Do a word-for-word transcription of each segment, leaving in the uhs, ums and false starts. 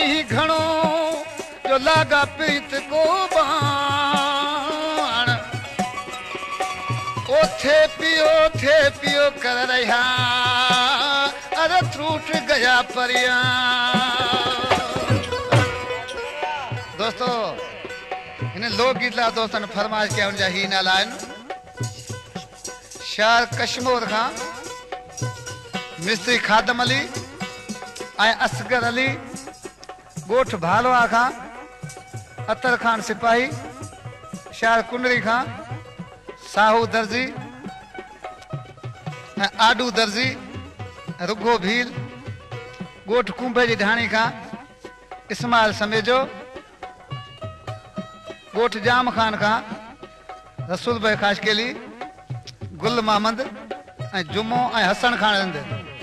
घणो जो लागा प्रीत को बाण ओथे पियो थे पियो कर रहा अरे टूट गया परिया। दोस्तों इन लोकगीत ला दोस्तन फरमाइश किया उनजा ही नाला आहिनि शार कश्मीर खां मिस्त्री खादम अली ऐं असगर अली गोठ भालवा खां अतर खान सिपाही शार कुंडरी खां साहू दर्जी ऐं आडू दर्जी रुगो भील गोठ कुंभे जी ढाणी खां इस्माइल समेजो गोठ जाम खान खां रसूल भाई खाशकेली गुल मोहम्मद ऐं जुमो ऐं हसन खान हंद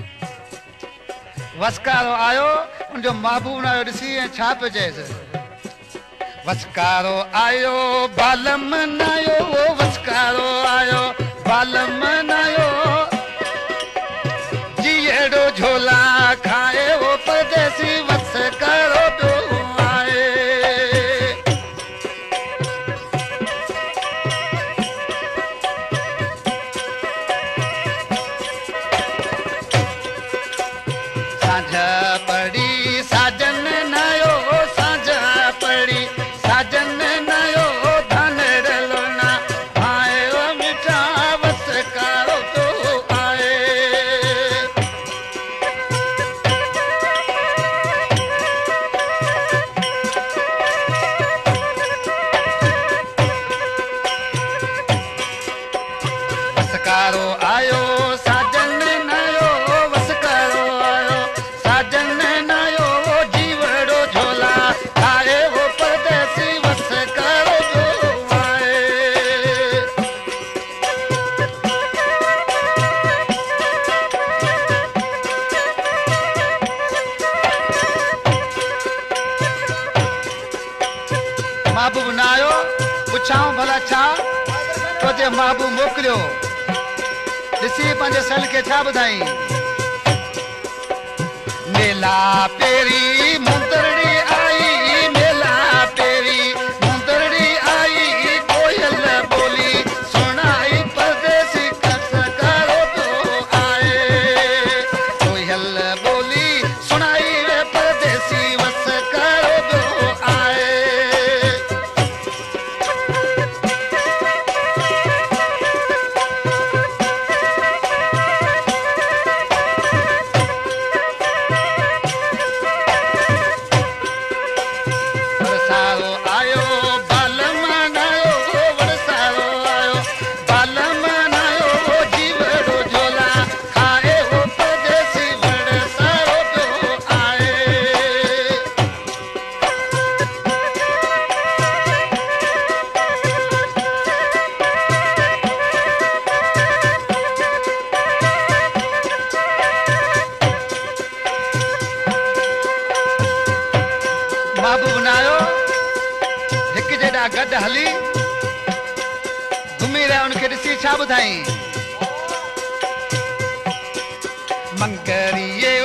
वसकारो आयो उनजो महबूब नायो ॾिसी ऐं छा पियो चएसि वसकारो आयो बालम नायो वसकारो आयो बालम नायो जीअड़ो झोला खाए वो परदेसी वसकारो पियो आए। साझा पड़ी साजन नायो साझा पड़ी साजन नायो धनड़ लोना आए वो मिठा वसकारो तो आए। वसकारो आयो साजन नायो वसकारो आयो साजन नायो जीवड़ो झोला खाए वो परदेसी वसकारो जो आए। महबूब न आयो पुछाऊं भला छा तो जे महबूब मोकिलियो ॾिसी पंहिंजे सल खे छा ॿुधाई मेला पेरी मुंदरड़ी आई मेला पेरी मुंदरड़ी आई कोयल बोली सुनाई परदेसी वसकारो तो आए। कोयल बोली सुनाई वे परदेसी वसकारो तो आए। वरसारो आयो बालम नायो वरसारो आयो बालम नायो जीवड़ो झोला खाए वो परदेसी वरसारो तो आए। महबूब न आयो हिक जेड़ा गड हली घुमी रहा उनके ॾिसी छा ॿुधाई मंगरिये